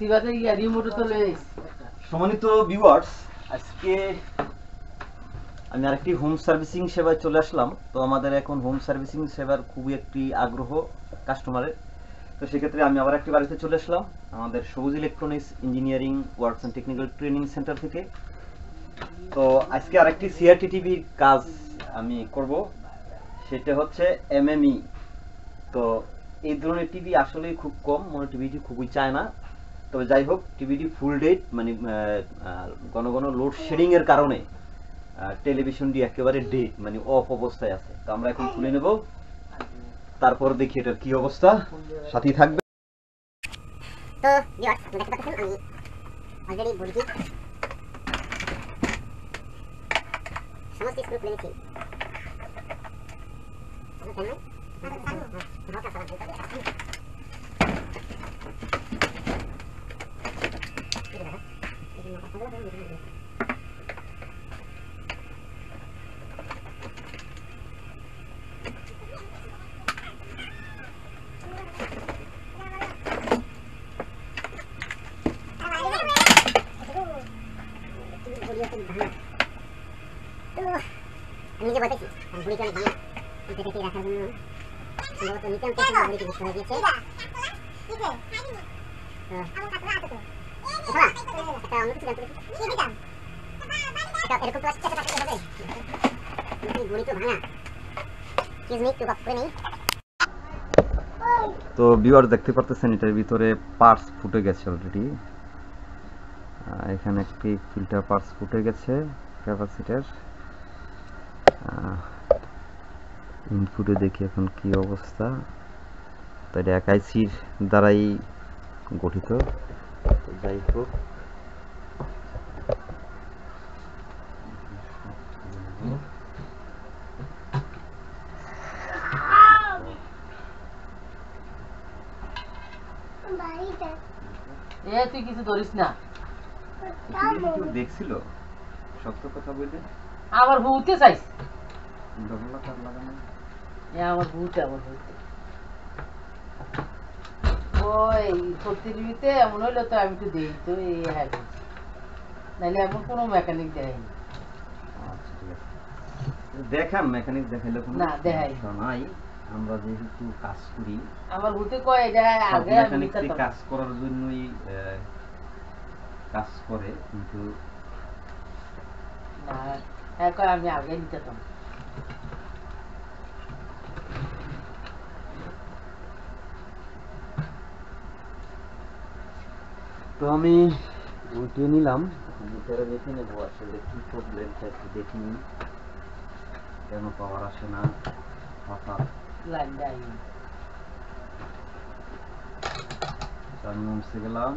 সম্মানিত ভিউয়ার্স, আজকে আমি আরেকটি হোম সার্ভিসিং সেবায় চলে আসলাম। তো আমাদের এখন হোম সার্ভিসিং সেবার খুবই একটি আগ্রহ কাস্টমারের। তো সেক্ষেত্রে আমি আবার একটি বাড়িতে চলে আসলাম আমাদের সবুজ electronics engineering works and technical training centre থেকে। তো আজকে আরেকটি সিআরটি টিভির কাজ আমি করব, সেটা হচ্ছে এমএমই। তো এই ধরনের টিভি আসলে খুব কম, মনে টিভিটি খুবই চায় না। তবে যাই হোক, টিভিটি ফুল ডেট মানে ঘন ঘন লোডশেডিং এর কারণে টেলিভিশনটি একেবারে ডেট মানে অফ অবস্থায় আছে। তো আমরা এখন খুলে নেব, তারপর দেখি এটার কি অবস্থা। সাথেই থাকবে। তো ভিউয়ার্স, আপনারা দেখতে পাচ্ছেন আমি অলরেডি বডিটি সমস্ত স্ক্রু খুলে নিয়েছি। নিজে বলতেছি বুড়িকে অনেক ভাঙা পেটে রাখার জন্য সম্ভবত নিচে বুড়িকে নষ্ট হয়ে গিয়েছে। তো ভিউয়ার দেখতে পারতেছেন এটার ভিতরে পার্টস ফুটে গেছে অলরেডি। এখানে একটি ফিল্টার পার্টস ফুটে গেছে ক্যাপাসিটার। ইনপুটে দেখি এখন কি অবস্থা। তো এটা এক আইসির দ্বারাই গঠিত। যাই হোক, তুই কিছু ধরিস না। দেখছিল সত্য কথা বলতে আমার বউতে চাইস, আমার বউতে ওই প্রতিযোগিতে এমন হইলো তো আমি একটু দিই তো এই হ্যাঁ, নাহলে এমন কোনো মেকানিক দেয়নি। দেখান মেকানিক দেখাইলে না দেখাই নাই। আমরা যেহেতু কাজ করি, আমার ভূতে কয় এটা আগে মেকানিক কাজ করার জন্যই কাজ করে, কিন্তু না হ্যাঁ কয় আমি আগে নিতাম। তো আমি উল্টে নিলাম, মিটারে দেখে নেবো আসলে কি প্রবলেম দেখিনি, কেন পাওয়ার আসে না হঠাৎ। আমি মুছে গেলাম।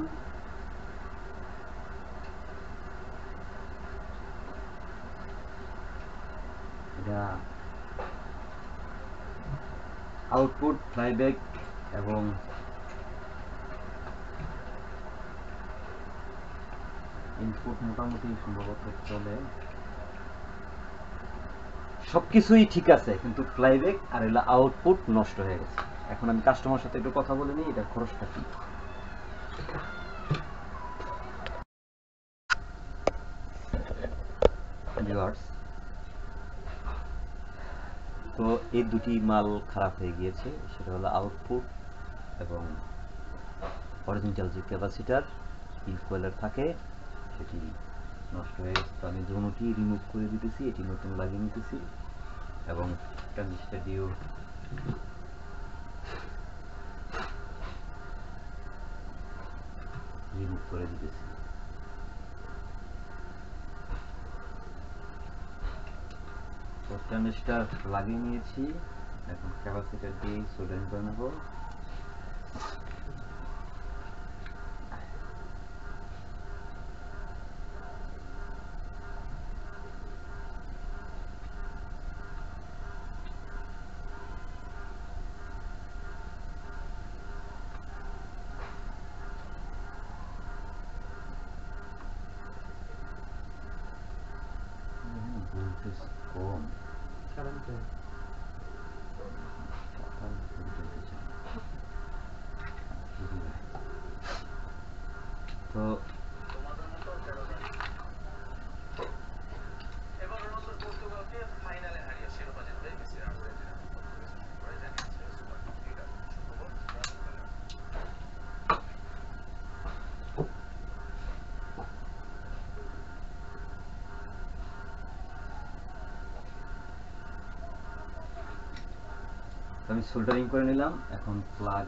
এটা আউটপুট ফ্লাইব্যাক এবং ইনপুট মোটামুটি সম্ভবত চলে, সবকিছুই ঠিক আছে, কিন্তু ফ্লাইব্যাক আর এলা আউটপুট নষ্ট হয়ে গেছে। এখন আমি কাস্টমার সাথে একটু কথা বলে নিই, এটা খরচটা কি। তো এই দুটি মাল খারাপ হয়ে গিয়েছে, সেটা হলো আউটপুট এবং অরিজিনাল যে ক্যাপাসিটার ইকুয়ালার থাকে সেটি নষ্ট হয়ে গেছে। তো আমি দুটোটি রিমুভ করে দিতেছি, এটি নতুন লাগিয়ে নিতেছি এবং ট্রানজিস্টার দিয়েও রিমুভ করে দিতেছি। তো ট্রানজিস্টার লাগিয়ে নিয়েছি, এখন ক্যাপাসিটার দিয়ে সোল্ডারিং করে নেব। কম আমি সোল্ডারিং করে নিলাম, এখন প্লাগ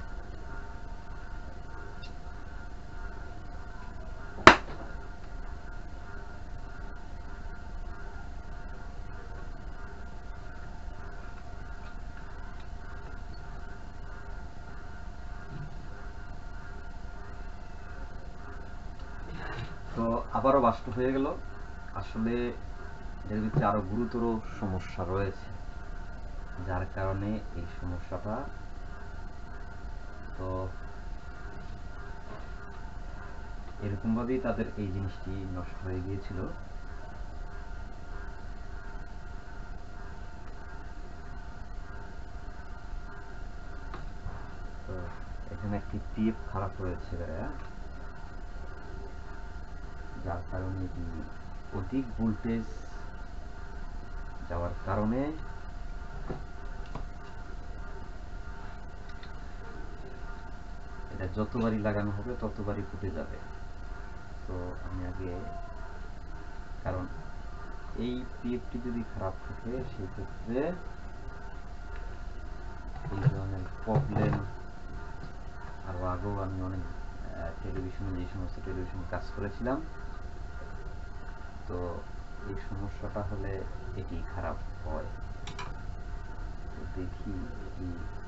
তো আবারও বাষ্প হয়ে গেল। আসলে এর ভিতরে আরো গুরুতর সমস্যা রয়েছে, যার কারণে এই সমস্যাটা, তো এরকম ভাবেই তাদের এই জিনিসটি নষ্ট হয়ে গিয়েছিল। তো এখানে একটি টিপ খারাপ রয়েছে, যার কারণে এটি অধিক ভোল্টেজ যাওয়ার কারণে এটা যতবারই লাগানো হবে ততবারই ফুটে যাবে। তো আমি আগে, কারণ এই টিপটি যদি খারাপ থাকে সেক্ষেত্রে এই ধরনের প্রবলেম আরো আগেও আমি অনেক টেলিভিশনে, যে সমস্ত টেলিভিশনে কাজ করেছিলাম, তো এই সমস্যাটা হলে এটি খারাপ হয়। তো দেখি এটি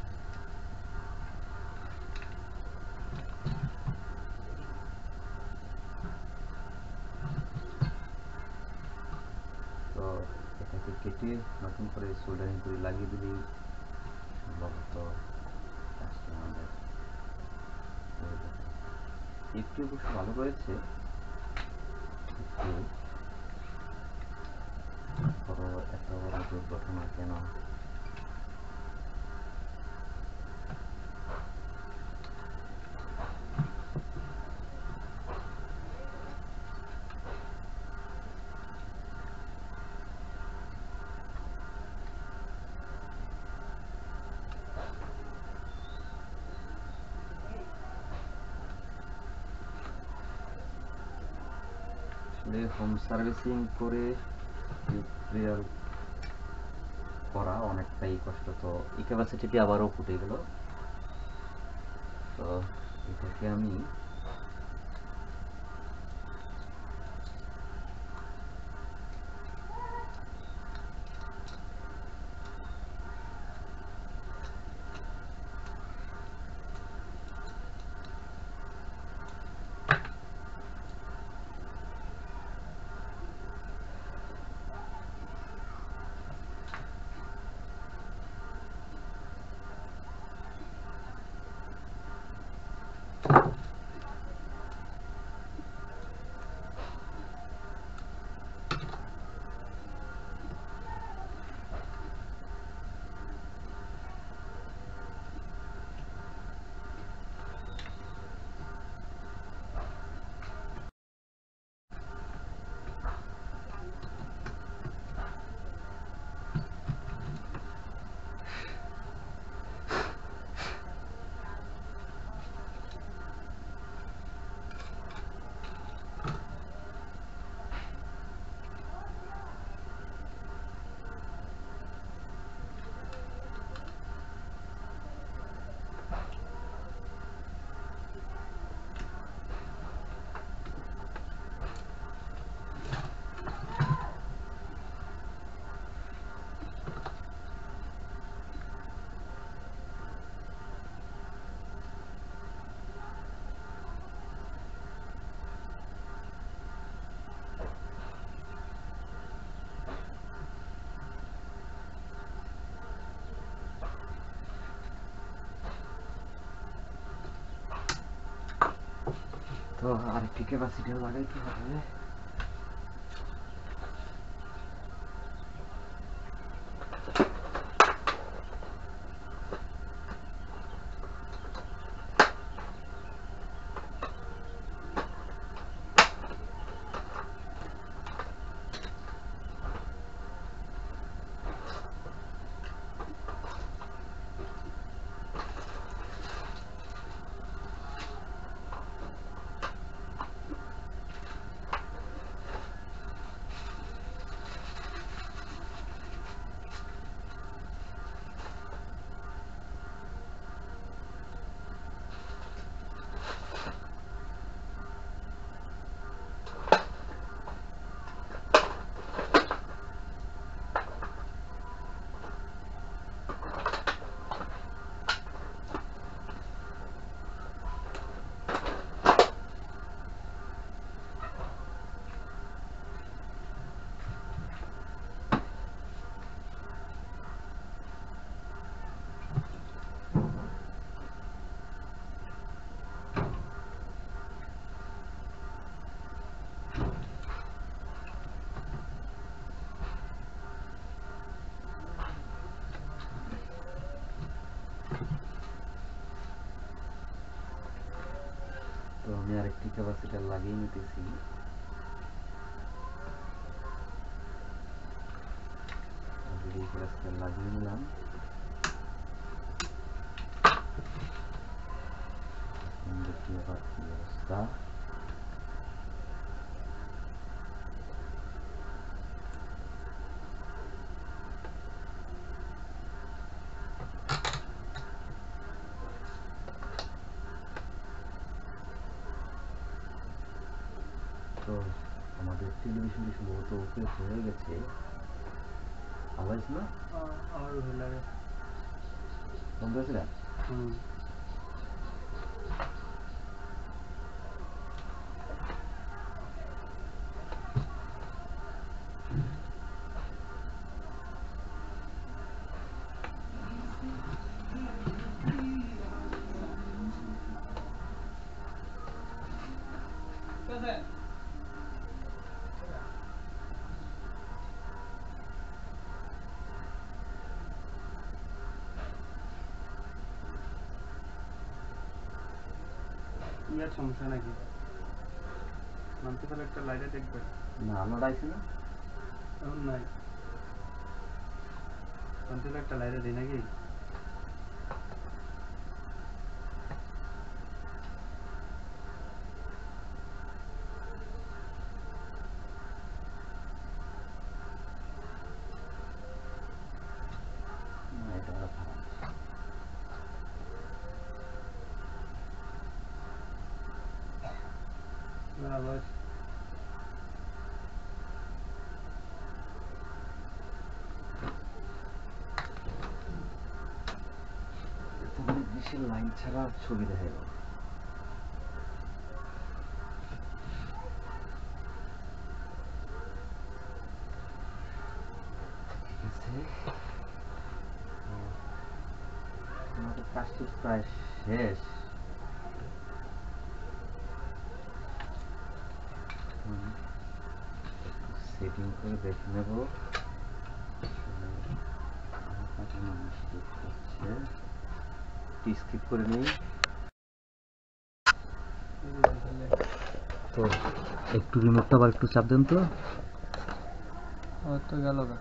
তো এটাকে কেটে নতুন করে সোল্ডারিং করে লাগিয়ে দিলেই সম্ভবত কাজটি আমাদের হয়ে যাবে। একটু অবশ্য ভালো রয়েছে, একটু এত বড় দুর্ঘটনা কেন? হোম সার্ভিসিং করে রিপেয়ার করা অনেকটাই কষ্ট। তো এই ক্যাপাসিটিটি আবারও ফুটে গেল। তো এটাকে আমি তো আরেকটি ক্যাপাসিটিও লাগাইতে হবে। ক্যাপাসিটর লাগিয়ে নিতেছি। ক্যাপাসিটর লাগিয়ে নিলাম। দেখি আবার কি অবস্থা। তো আমাদের টেলিভিশন সম্ভবত ওকে হয়ে গেছে। আওয়াজ না और भी लगे বন্ধ হয়েছে না? ইয়ার সমস্যা নাকি মানতে পারলে একটা লাইটে দেখবে না আমার ডাইছে না। এখন নাই মানতে পারলে একটা লাইটে দিই নাকি না, এটা আরো খারাপ। আবার তাহলে গ্রিসের লাইন ছাড়া ছবি দেখা গেল। ঠিক আছে, আমাদের কাজটি প্রায় শেষ। সেটিং করে দেখে নেব। স্কিপ করে নেই। তো একটু রিমোটটা আবার একটু চাপ দেন তো। তো গেল গা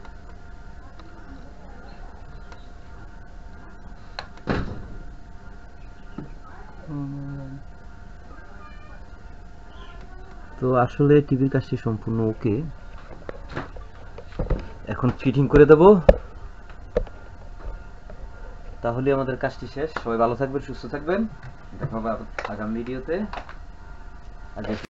তো আসলে টিভির কাজটি সম্পূর্ণ ওকে। এখন ফিটিং করে দেব, তাহলে আমাদের কাজটি শেষ। সবাই ভালো থাকবেন, সুস্থ থাকবেন। দেখা হবে আগামী ভিডিওতে। আগে